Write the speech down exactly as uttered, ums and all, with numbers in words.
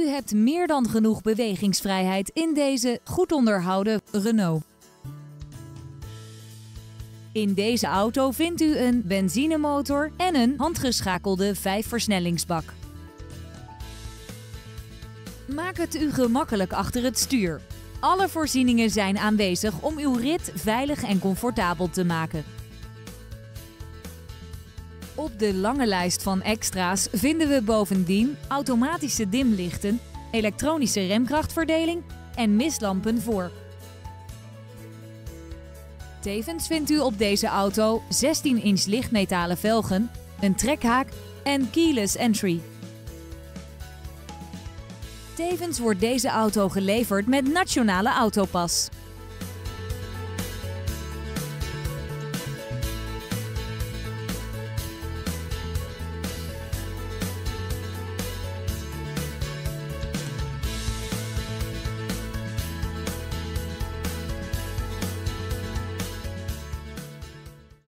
U hebt meer dan genoeg bewegingsvrijheid in deze goed onderhouden Renault. In deze auto vindt u een benzinemotor en een handgeschakelde vijfversnellingsbak. Maak het u gemakkelijk achter het stuur. Alle voorzieningen zijn aanwezig om uw rit veilig en comfortabel te maken. Op de lange lijst van extra's vinden we bovendien automatische dimlichten, elektronische remkrachtverdeling en mistlampen voor. Tevens vindt u op deze auto zestien inch lichtmetalen velgen, een trekhaak en keyless entry. Tevens wordt deze auto geleverd met Nationale Autopas.